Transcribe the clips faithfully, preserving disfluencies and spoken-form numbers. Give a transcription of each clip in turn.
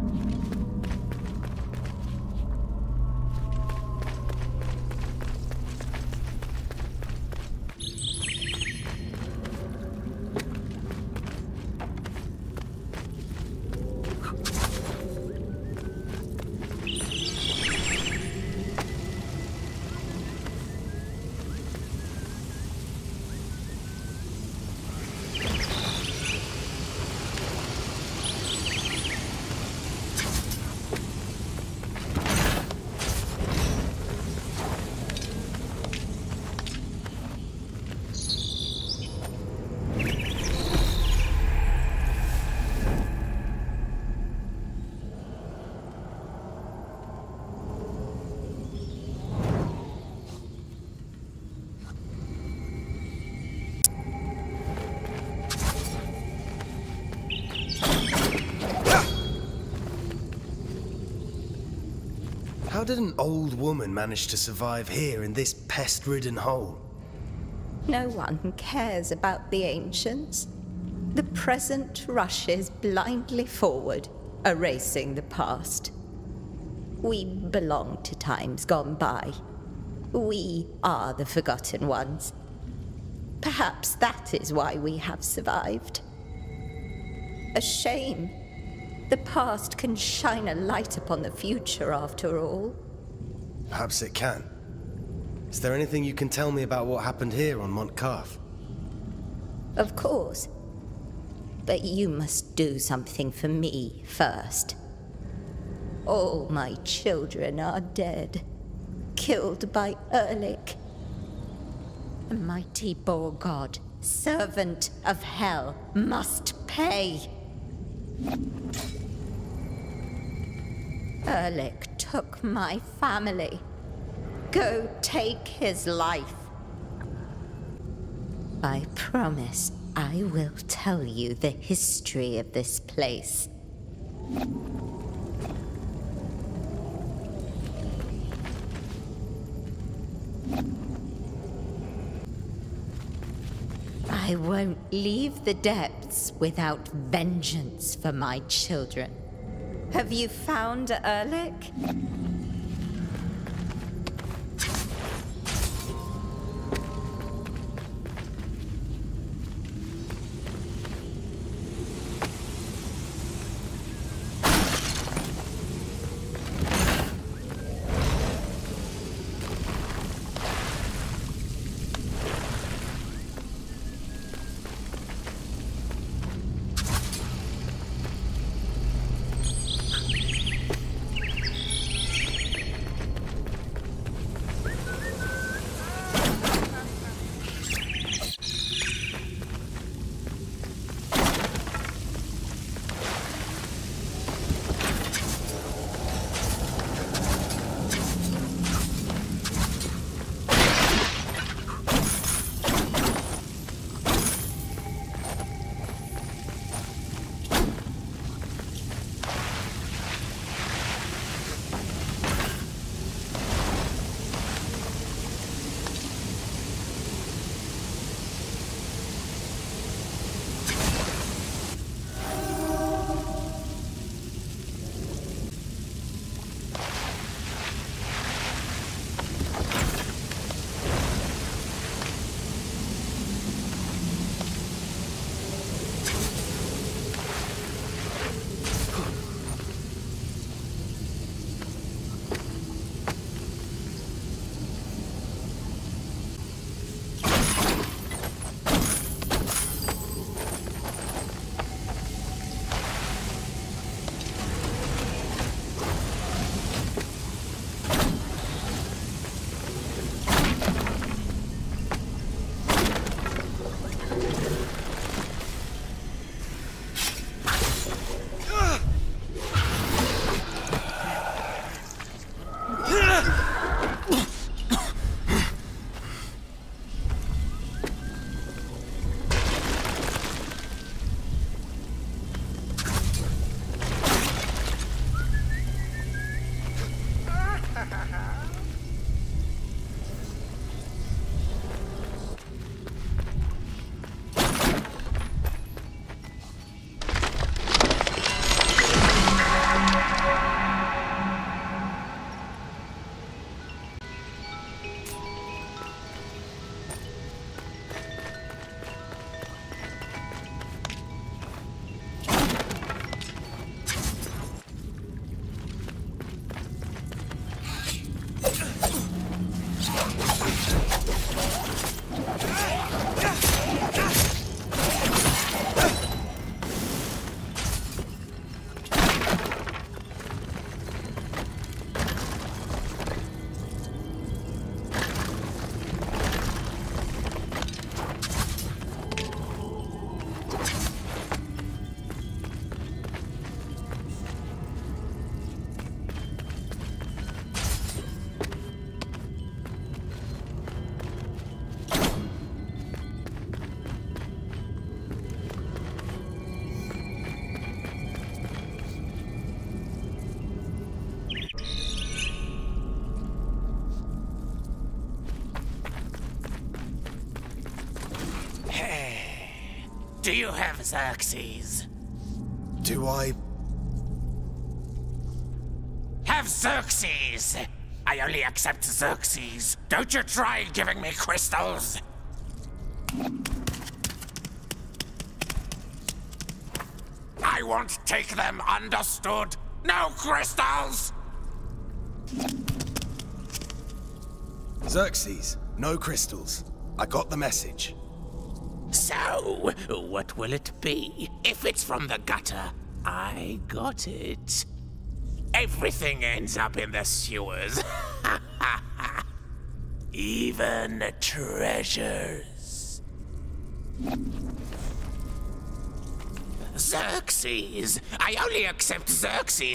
How did an old woman manage to survive here in this pest-ridden hole? No one cares about the ancients. The present rushes blindly forward, erasing the past. We belong to times gone by. We are the forgotten ones. Perhaps that is why we have survived. A shame. The past can shine a light upon the future, after all. Perhaps it can. Is there anything you can tell me about what happened here on Mont Carf? Of course. But you must do something for me first. All my children are dead, killed by Erlich. A mighty boar god, servant of hell, must pay. Erlich took my family. Go take his life. I promise I will tell you the history of this place. I won't leave the depths without vengeance for my children. Have you found Erlich? Do you have Xerxes? Do I? Have Xerxes! I only accept Xerxes. Don't you try giving me crystals! I won't take them, understood? No crystals! Xerxes, no crystals. I got the message. So, what will it be? If it's from the gutter, I got it. Everything ends up in the sewers. Even treasures. Xerxes! I only accept Xerxes!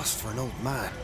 fast for an old man.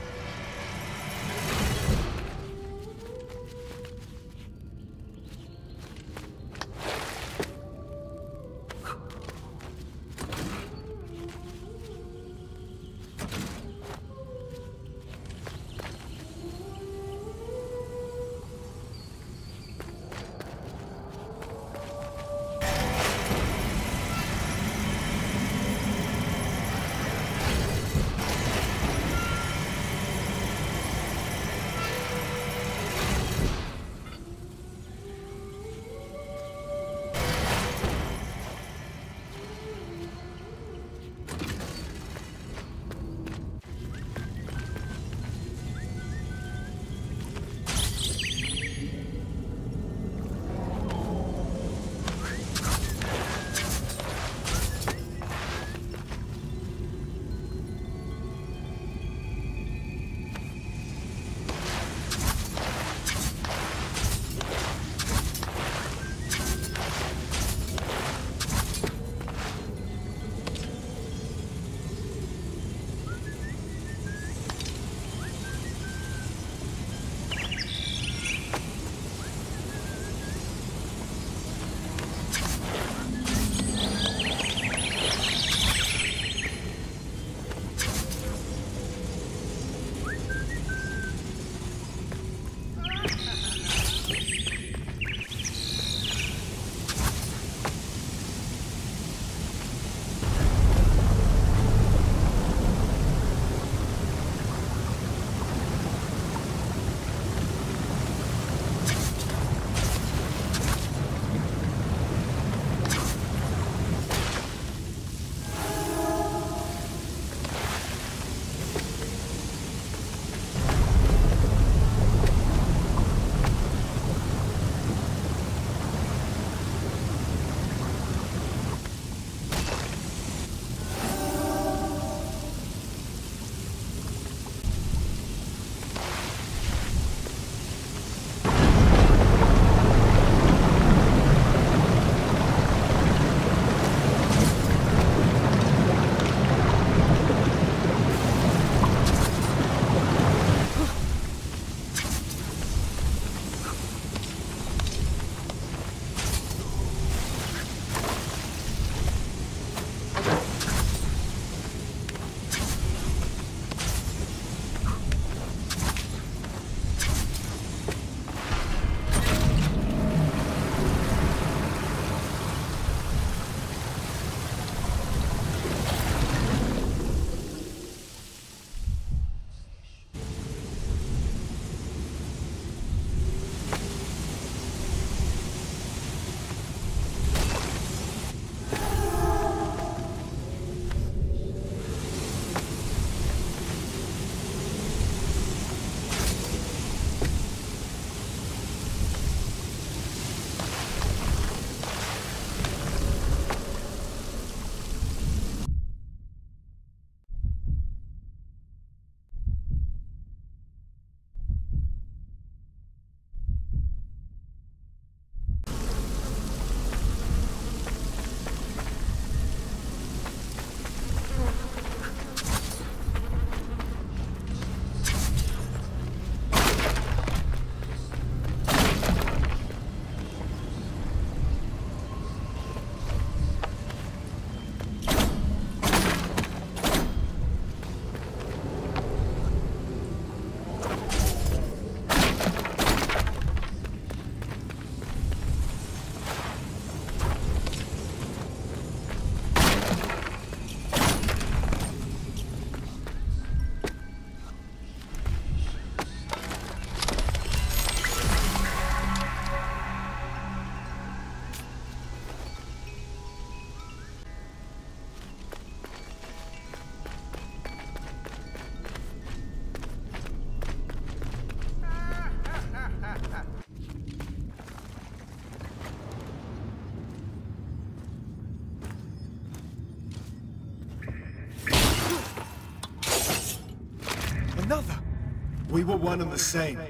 Another! We were one and the same.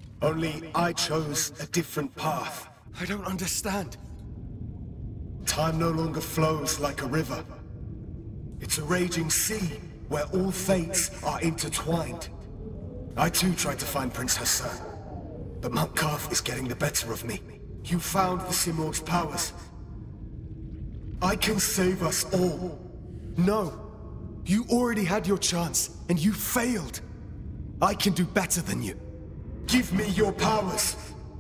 Only I chose a different path. I don't understand. Time no longer flows like a river. It's a raging sea, where all fates are intertwined. I too tried to find Prince Hassan, but Mount Kaf is getting the better of me. You found the Simurgh's powers. I can save us all. No. You already had your chance, and you failed. I can do better than you. Give me your powers.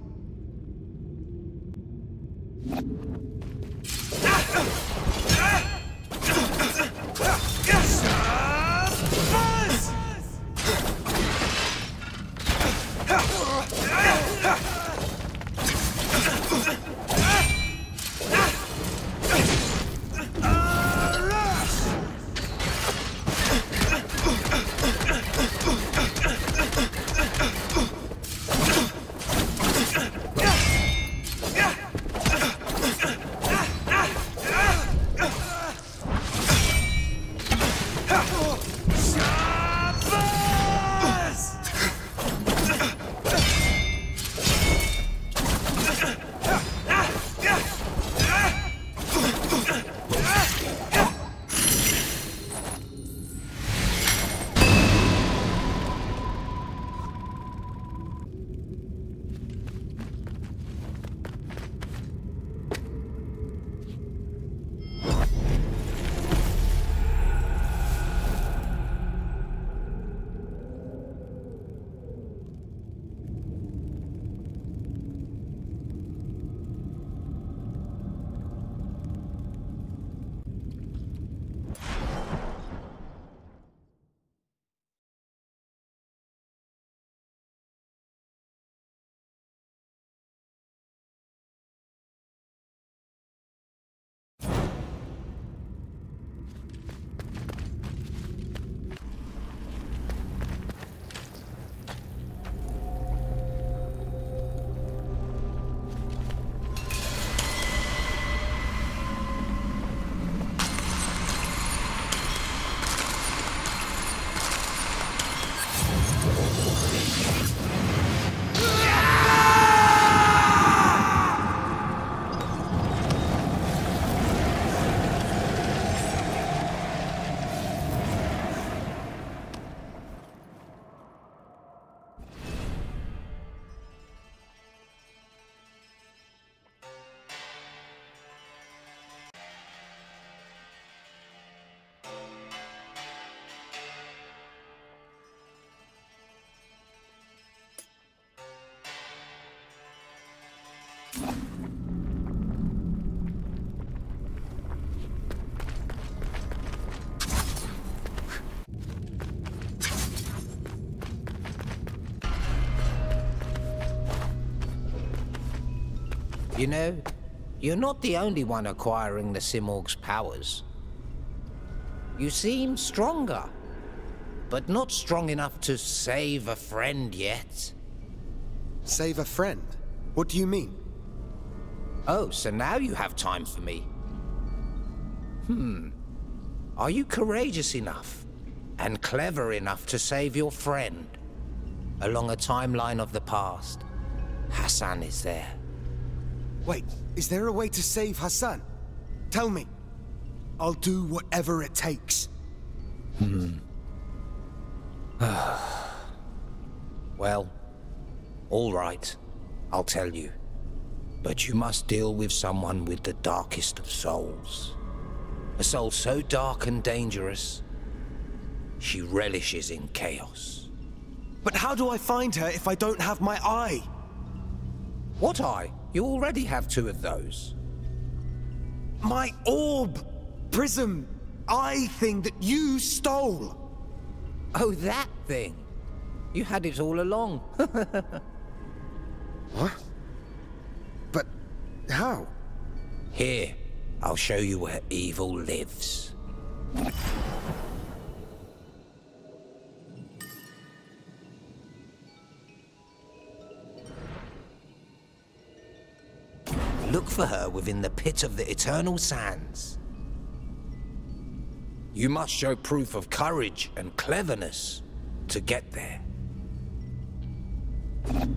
You know, you're not the only one acquiring the Simurgh's powers. You seem stronger, but not strong enough to save a friend yet. Save a friend? What do you mean? Oh, so now you have time for me. Hmm. Are you courageous enough and clever enough to save your friend? Along a timeline of the past, Hassan is there. Wait, is there a way to save Hassan? Tell me. I'll do whatever it takes. Hmm. Well, all right. I'll tell you. But you must deal with someone with the darkest of souls. A soul so dark and dangerous, she relishes in chaos. But how do I find her if I don't have my eye? What eye? You already have two of those. My orb! Prism! Eye thing that you stole! Oh, that thing! You had it all along. What? But how? Here, I'll show you where evil lives. Look for her within the pit of the eternal sands. You must show proof of courage and cleverness to get there.